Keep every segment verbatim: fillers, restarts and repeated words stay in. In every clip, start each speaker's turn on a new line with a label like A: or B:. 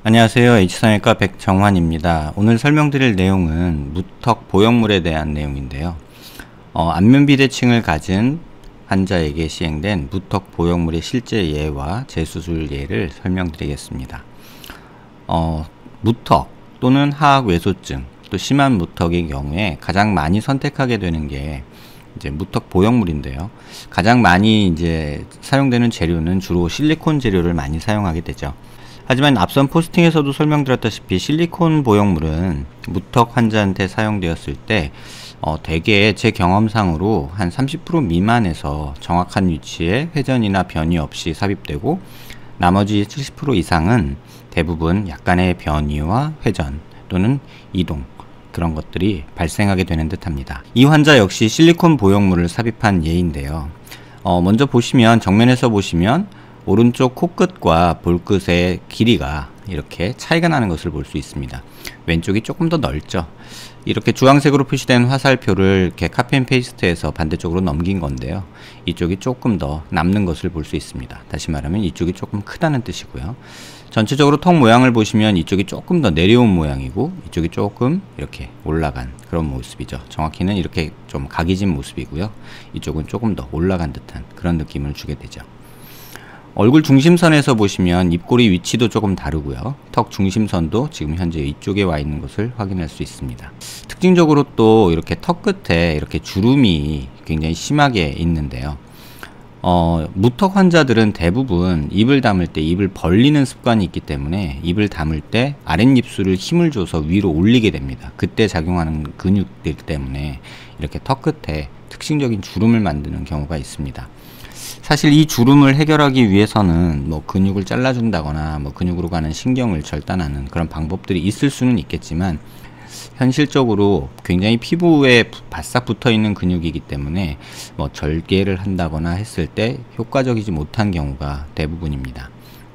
A: 안녕하세요. 에이치성형외과 백정환입니다. 오늘 설명드릴 내용은 무턱 보형물에 대한 내용인데요. 어, 안면비대칭을 가진 환자에게 시행된 무턱 보형물의 실제 예와 재수술 예를 설명드리겠습니다. 어, 무턱 또는 하악외소증, 또 심한 무턱의 경우에 가장 많이 선택하게 되는 게 이제 무턱 보형물인데요. 가장 많이 이제 사용되는 재료는 주로 실리콘 재료를 많이 사용하게 되죠. 하지만 앞선 포스팅에서도 설명드렸다시피 실리콘 보형물은 무턱 환자한테 사용되었을 때 어, 대개 제 경험상으로 한 삼십 퍼센트 미만에서 정확한 위치에 회전이나 변이 없이 삽입되고, 나머지 칠십 퍼센트 이상은 대부분 약간의 변이와 회전 또는 이동, 그런 것들이 발생하게 되는 듯 합니다. 이 환자 역시 실리콘 보형물을 삽입한 예인데요. 어, 먼저 보시면, 정면에서 보시면 오른쪽 코끝과 볼끝의 길이가 이렇게 차이가 나는 것을 볼 수 있습니다. 왼쪽이 조금 더 넓죠. 이렇게 주황색으로 표시된 화살표를 이렇게 카피 앤 페이스트해서 반대쪽으로 넘긴 건데요. 이쪽이 조금 더 남는 것을 볼 수 있습니다. 다시 말하면 이쪽이 조금 크다는 뜻이고요. 전체적으로 턱 모양을 보시면 이쪽이 조금 더 내려온 모양이고, 이쪽이 조금 이렇게 올라간 그런 모습이죠. 정확히는 이렇게 좀 각이 진 모습이고요. 이쪽은 조금 더 올라간 듯한 그런 느낌을 주게 되죠. 얼굴 중심선에서 보시면 입꼬리 위치도 조금 다르고요. 턱 중심선도 지금 현재 이쪽에 와 있는 것을 확인할 수 있습니다. 특징적으로 또 이렇게 턱 끝에 이렇게 주름이 굉장히 심하게 있는데요. 어, 무턱 환자들은 대부분 입을 다물 때 입을 벌리는 습관이 있기 때문에 입을 다물 때 아랫입술을 힘을 줘서 위로 올리게 됩니다. 그때 작용하는 근육들 때문에 이렇게 턱 끝에 특징적인 주름을 만드는 경우가 있습니다. 사실 이 주름을 해결하기 위해서는 뭐 근육을 잘라준다거나 뭐 근육으로 가는 신경을 절단하는 그런 방법들이 있을 수는 있겠지만, 현실적으로 굉장히 피부에 바싹 붙어 있는 근육이기 때문에 뭐 절개를 한다거나 했을 때 효과적이지 못한 경우가 대부분입니다.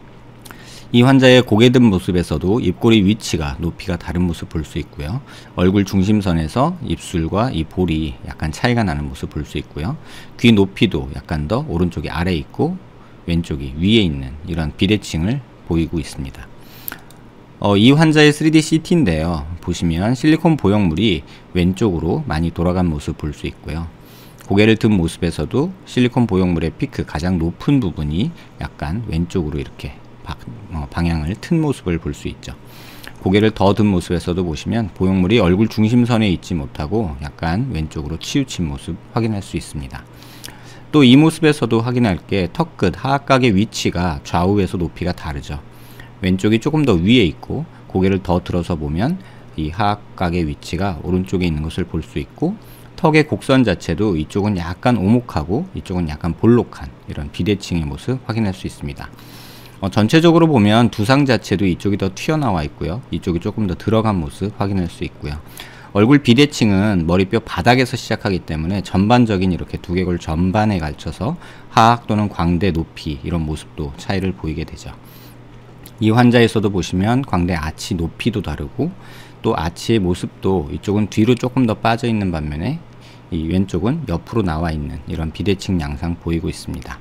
A: 이 환자의 고개 든 모습에서도 입꼬리 위치가 높이가 다른 모습 볼 수 있고요. 얼굴 중심선에서 입술과 이 볼이 약간 차이가 나는 모습 볼 수 있고요. 귀 높이도 약간 더 오른쪽이 아래에 있고 왼쪽이 위에 있는 이런 비대칭을 보이고 있습니다. 어, 이 환자의 쓰리디 씨티인데요. 보시면 실리콘 보형물이 왼쪽으로 많이 돌아간 모습 볼 수 있고요. 고개를 든 모습에서도 실리콘 보형물의 피크, 가장 높은 부분이 약간 왼쪽으로 이렇게 방향을 튼 모습을 볼 수 있죠. 고개를 더 든 모습에서도 보시면 보형물이 얼굴 중심선에 있지 못하고 약간 왼쪽으로 치우친 모습 확인할 수 있습니다. 또 이 모습에서도 확인할 게 턱끝 하악각의 위치가 좌우에서 높이가 다르죠. 왼쪽이 조금 더 위에 있고, 고개를 더 들어서 보면 이 하악각의 위치가 오른쪽에 있는 것을 볼 수 있고, 턱의 곡선 자체도 이쪽은 약간 오목하고 이쪽은 약간 볼록한 이런 비대칭의 모습 확인할 수 있습니다. 어, 전체적으로 보면 두상 자체도 이쪽이 더 튀어나와 있고요. 이쪽이 조금 더 들어간 모습 확인할 수 있고요. 얼굴 비대칭은 머리뼈 바닥에서 시작하기 때문에 전반적인 이렇게 두개골 전반에 걸쳐서 하악 또는 광대 높이, 이런 모습도 차이를 보이게 되죠. 이 환자에서도 보시면 광대 아치 높이도 다르고, 또 아치의 모습도 이쪽은 뒤로 조금 더 빠져 있는 반면에 이 왼쪽은 옆으로 나와 있는 이런 비대칭 양상 보이고 있습니다.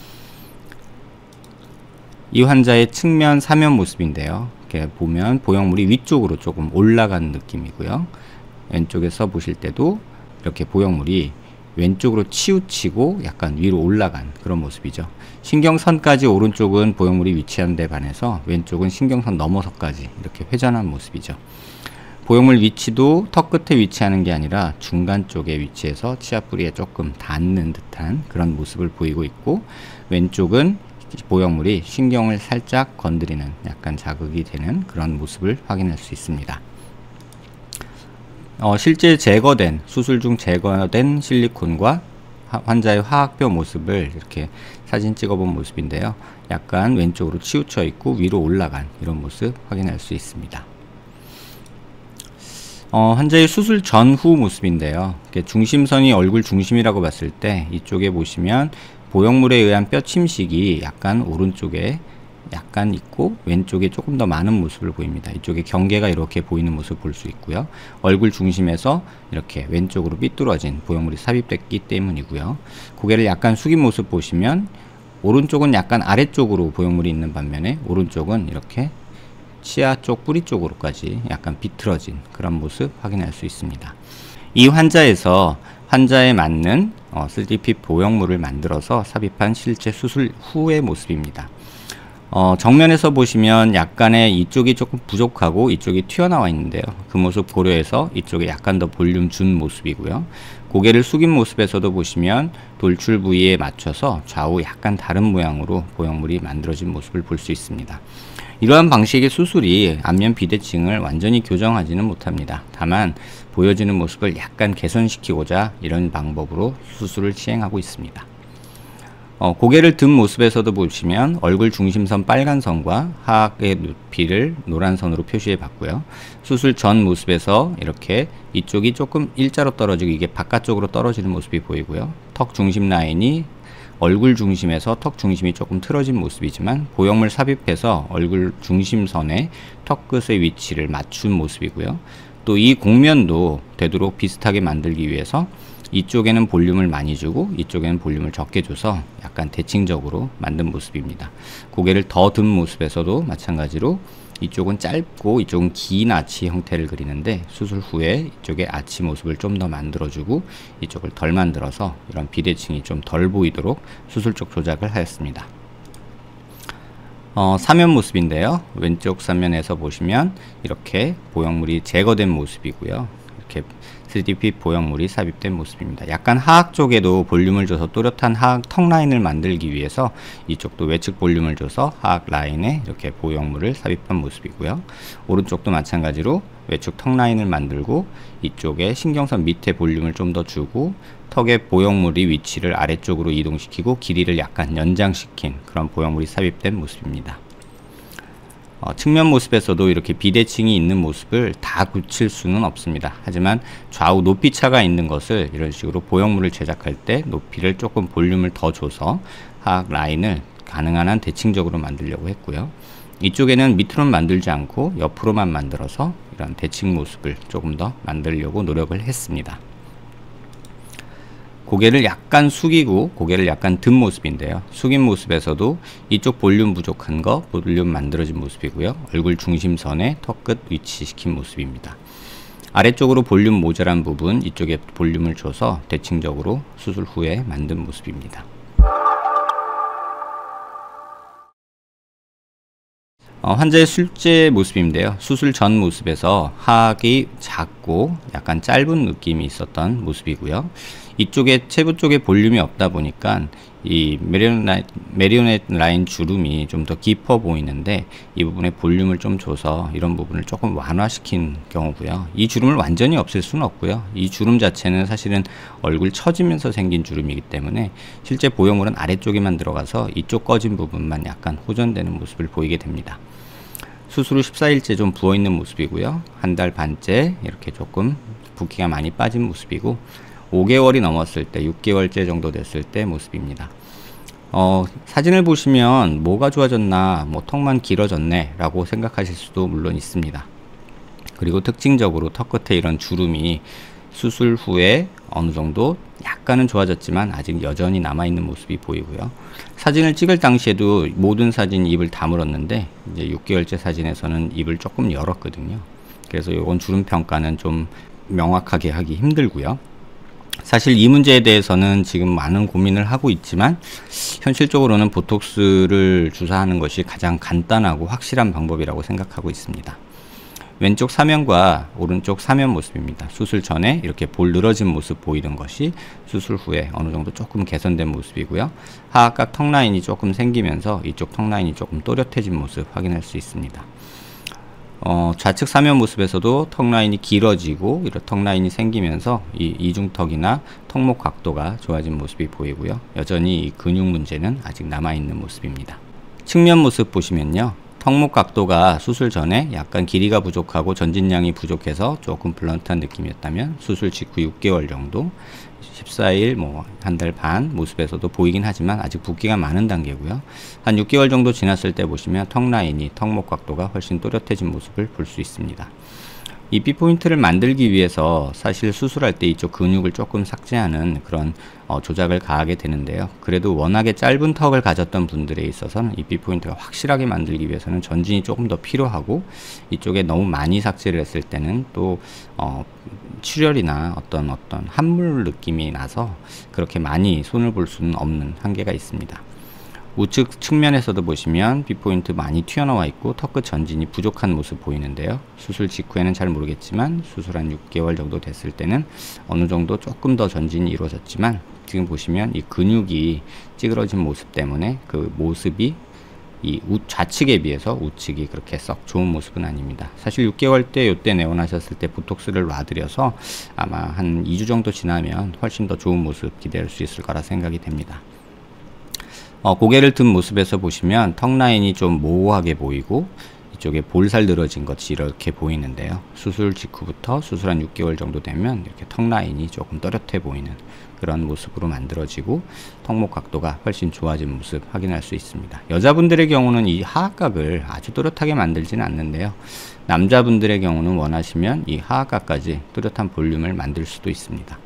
A: 이 환자의 측면 사면 모습인데요. 이렇게 보면 보형물이 위쪽으로 조금 올라간 느낌이고요. 왼쪽에서 보실 때도 이렇게 보형물이 왼쪽으로 치우치고 약간 위로 올라간 그런 모습이죠. 신경선까지 오른쪽은 보형물이 위치한 데 반해서 왼쪽은 신경선 넘어서까지 이렇게 회전한 모습이죠. 보형물 위치도 턱 끝에 위치하는 게 아니라 중간 쪽에 위치해서 치아뿌리에 조금 닿는 듯한 그런 모습을 보이고 있고, 왼쪽은 보형물이 신경을 살짝 건드리는, 약간 자극이 되는 그런 모습을 확인할 수 있습니다. 어, 실제 제거된, 수술 중 제거된 실리콘과 환자의 화학뼈 모습을 이렇게 사진 찍어본 모습인데요. 약간 왼쪽으로 치우쳐 있고 위로 올라간 이런 모습 확인할 수 있습니다. 어, 환자의 수술 전후 모습인데요. 중심선이 얼굴 중심이라고 봤을 때 이쪽에 보시면 보형물에 의한 뼈 침식이 약간 오른쪽에 약간 있고 왼쪽에 조금 더 많은 모습을 보입니다. 이쪽에 경계가 이렇게 보이는 모습을 볼 수 있고요. 얼굴 중심에서 이렇게 왼쪽으로 삐뚤어진 보형물이 삽입됐기 때문이고요. 고개를 약간 숙인 모습 보시면 오른쪽은 약간 아래쪽으로 보형물이 있는 반면에 오른쪽은 이렇게 치아 쪽 뿌리 쪽으로까지 약간 비틀어진 그런 모습 확인할 수 있습니다. 이 환자에서 환자에 맞는 어, 쓰리디핏 보형물을 만들어서 삽입한 실제 수술 후의 모습입니다. 어, 정면에서 보시면 약간의 이쪽이 조금 부족하고 이쪽이 튀어나와 있는데요. 그 모습 고려해서 이쪽에 약간 더 볼륨 준 모습이고요. 고개를 숙인 모습에서도 보시면 돌출 부위에 맞춰서 좌우 약간 다른 모양으로 보형물이 만들어진 모습을 볼 수 있습니다. 이러한 방식의 수술이 안면 비대칭을 완전히 교정하지는 못합니다. 다만 보여지는 모습을 약간 개선시키고자 이런 방법으로 수술을 시행하고 있습니다. 어, 고개를 든 모습에서도 보시면 얼굴 중심선 빨간 선과 하악의 높이를 노란 선으로 표시해 봤고요. 수술 전 모습에서 이렇게 이쪽이 조금 일자로 떨어지고 이게 바깥쪽으로 떨어지는 모습이 보이고요. 턱 중심 라인이 얼굴 중심에서 턱 중심이 조금 틀어진 모습이지만 보형물 삽입해서 얼굴 중심선에 턱 끝의 위치를 맞춘 모습이고요. 또 이 곡면도 되도록 비슷하게 만들기 위해서 이쪽에는 볼륨을 많이 주고 이쪽에는 볼륨을 적게 줘서 약간 대칭적으로 만든 모습입니다. 고개를 더 든 모습에서도 마찬가지로 이쪽은 짧고 이쪽은 긴 아치 형태를 그리는데 수술 후에 이쪽에 아치 모습을 좀 더 만들어주고 이쪽을 덜 만들어서 이런 비대칭이 좀 덜 보이도록 수술 쪽 조작을 하였습니다. 어, 사면 모습인데요. 왼쪽 사면에서 보시면 이렇게 보형물이 제거된 모습이고요. 이렇게 쓰리디핏 보형물이 삽입된 모습입니다. 약간 하악 쪽에도 볼륨을 줘서 또렷한 하악 턱 라인을 만들기 위해서 이쪽도 외측 볼륨을 줘서 하악 라인에 이렇게 보형물을 삽입한 모습이고요. 오른쪽도 마찬가지로 외측 턱 라인을 만들고 이쪽에 신경선 밑에 볼륨을 좀 더 주고 턱의 보형물이 위치를 아래쪽으로 이동시키고 길이를 약간 연장시킨 그런 보형물이 삽입된 모습입니다. 어, 측면 모습에서도 이렇게 비대칭이 있는 모습을 다 굳힐 수는 없습니다. 하지만 좌우 높이 차가 있는 것을 이런 식으로 보형물을 제작할 때 높이를 조금 볼륨을 더 줘서 하악 라인을 가능한 한 대칭적으로 만들려고 했고요. 이쪽에는 밑으로는 만들지 않고 옆으로만 만들어서 이런 대칭 모습을 조금 더 만들려고 노력을 했습니다. 고개를 약간 숙이고 고개를 약간 든 모습인데요. 숙인 모습에서도 이쪽 볼륨 부족한 거 볼륨 만들어진 모습이고요. 얼굴 중심선에 턱 끝 위치시킨 모습입니다. 아래쪽으로 볼륨 모자란 부분 이쪽에 볼륨을 줘서 대칭적으로 수술 후에 만든 모습입니다. 어, 환자의 실제 모습인데요. 수술 전 모습에서 하악이 작고 약간 짧은 느낌이 있었던 모습이고요. 이쪽에 체부 쪽에 볼륨이 없다 보니까 이 메리오넷, 메리오넷 라인 주름이 좀 더 깊어 보이는데 이 부분에 볼륨을 좀 줘서 이런 부분을 조금 완화시킨 경우고요. 이 주름을 완전히 없앨 수는 없고요. 이 주름 자체는 사실은 얼굴 처지면서 생긴 주름이기 때문에 실제 보형물은 아래쪽에만 들어가서 이쪽 꺼진 부분만 약간 호전되는 모습을 보이게 됩니다. 수술 후 십사 일째 좀 부어있는 모습이고요. 한 달 반째 이렇게 조금 붓기가 많이 빠진 모습이고 오 개월이 넘었을 때 육 개월째 정도 됐을 때 모습입니다. 어, 사진을 보시면 뭐가 좋아졌나 뭐 턱만 길어졌네 라고 생각하실 수도 물론 있습니다. 그리고 특징적으로 턱 끝에 이런 주름이 수술 후에 어느 정도 약간은 좋아졌지만 아직 여전히 남아있는 모습이 보이고요. 사진을 찍을 당시에도 모든 사진 입을 다물었는데 이제 육 개월째 사진에서는 입을 조금 열었거든요. 그래서 이건 주름 평가는 좀 명확하게 하기 힘들고요. 사실 이 문제에 대해서는 지금 많은 고민을 하고 있지만 현실적으로는 보톡스를 주사하는 것이 가장 간단하고 확실한 방법이라고 생각하고 있습니다. 왼쪽 사면과 오른쪽 사면 모습입니다. 수술 전에 이렇게 볼 늘어진 모습 보이던 것이 수술 후에 어느 정도 조금 개선된 모습이고요. 하악각 턱 라인이 조금 생기면서 이쪽 턱 라인이 조금 또렷해진 모습 확인할 수 있습니다. 어, 좌측 사면 모습에서도 턱 라인이 길어지고 이런 턱 라인이 생기면서 이 이중턱이나 턱목 각도가 좋아진 모습이 보이고요. 여전히 이 근육 문제는 아직 남아있는 모습입니다. 측면 모습 보시면요. 턱목 각도가 수술 전에 약간 길이가 부족하고 전진량이 부족해서 조금 블런트한 느낌이었다면 수술 직후 육 개월 정도 십사 일 뭐 한 달 반 모습에서도 보이긴 하지만 아직 붓기가 많은 단계고요. 한 육 개월 정도 지났을 때 보시면 턱 라인이 턱목 각도가 훨씬 또렷해진 모습을 볼 수 있습니다. 이 B포인트를 만들기 위해서 사실 수술할 때 이쪽 근육을 조금 삭제하는 그런 어, 조작을 가하게 되는데요. 그래도 워낙에 짧은 턱을 가졌던 분들에 있어서는 이 B포인트가 확실하게 만들기 위해서는 전진이 조금 더 필요하고, 이쪽에 너무 많이 삭제를 했을 때는 또 어, 출혈이나 어떤 어떤 함물 느낌이 나서 그렇게 많이 손을 볼 수는 없는 한계가 있습니다. 우측 측면에서도 보시면 B포인트 많이 튀어나와 있고 턱끝 전진이 부족한 모습 보이는데요. 수술 직후에는 잘 모르겠지만 수술 한 육 개월 정도 됐을 때는 어느 정도 조금 더 전진이 이루어졌지만, 지금 보시면 이 근육이 찌그러진 모습 때문에 그 모습이 이 우, 좌측에 비해서 우측이 그렇게 썩 좋은 모습은 아닙니다. 사실 육 개월 때 요때 내원하셨을 때 보톡스를 놔드려서 아마 한 이 주 정도 지나면 훨씬 더 좋은 모습 기대할 수 있을 거라 생각이 됩니다. 어, 고개를 든 모습에서 보시면 턱 라인이 좀 모호하게 보이고 이쪽에 볼살 늘어진 것이 이렇게 보이는데요. 수술 직후부터 수술 한 육 개월 정도 되면 이렇게 턱 라인이 조금 또렷해 보이는 그런 모습으로 만들어지고 턱목 각도가 훨씬 좋아진 모습 확인할 수 있습니다. 여자분들의 경우는 이 하악각을 아주 또렷하게 만들지는 않는데요. 남자분들의 경우는 원하시면 이 하악각까지 또렷한 볼륨을 만들 수도 있습니다.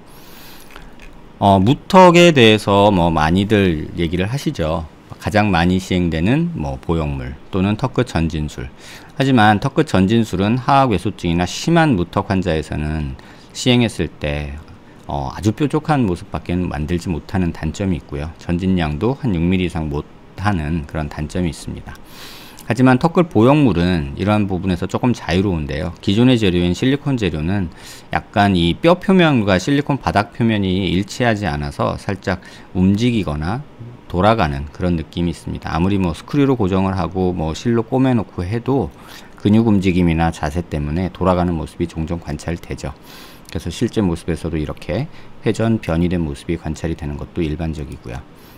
A: 어, 무턱에 대해서 뭐 많이들 얘기를 하시죠. 가장 많이 시행되는 뭐 보형물 또는 턱끝 전진술. 하지만 턱끝 전진술은 하악 외소증이나 심한 무턱 환자에서는 시행했을 때 어, 아주 뾰족한 모습밖에 만들지 못하는 단점이 있고요. 전진량도 한 육 밀리미터 이상 못하는 그런 단점이 있습니다. 하지만 턱끝 보형물은 이러한 부분에서 조금 자유로운데요. 기존의 재료인 실리콘 재료는 약간 이 뼈 표면과 실리콘 바닥 표면이 일치하지 않아서 살짝 움직이거나 돌아가는 그런 느낌이 있습니다. 아무리 뭐 스크류로 고정을 하고 뭐 실로 꼬매놓고 해도 근육 움직임이나 자세 때문에 돌아가는 모습이 종종 관찰되죠. 그래서 실제 모습에서도 이렇게 회전 변이된 모습이 관찰이 되는 것도 일반적이고요.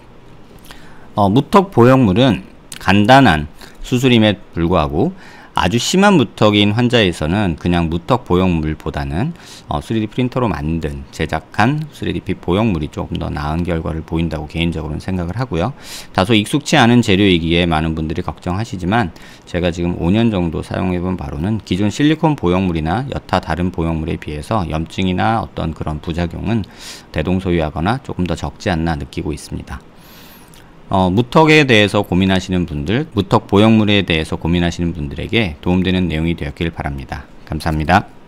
A: 어, 무턱 보형물은 간단한 수술임에 불구하고 아주 심한 무턱인 환자에서는 그냥 무턱 보형물보다는 어, 쓰리디 프린터로 만든 제작한 쓰리디 핏 보형물이 조금 더 나은 결과를 보인다고 개인적으로는 생각을 하고요. 다소 익숙치 않은 재료이기에 많은 분들이 걱정하시지만, 제가 지금 오 년 정도 사용해본 바로는 기존 실리콘 보형물이나 여타 다른 보형물에 비해서 염증이나 어떤 그런 부작용은 대동소이하거나 조금 더 적지 않나 느끼고 있습니다. 어, 무턱에 대해서 고민하시는 분들, 무턱 보형물에 대해서 고민하시는 분들에게 도움되는 내용이 되었길 바랍니다. 감사합니다.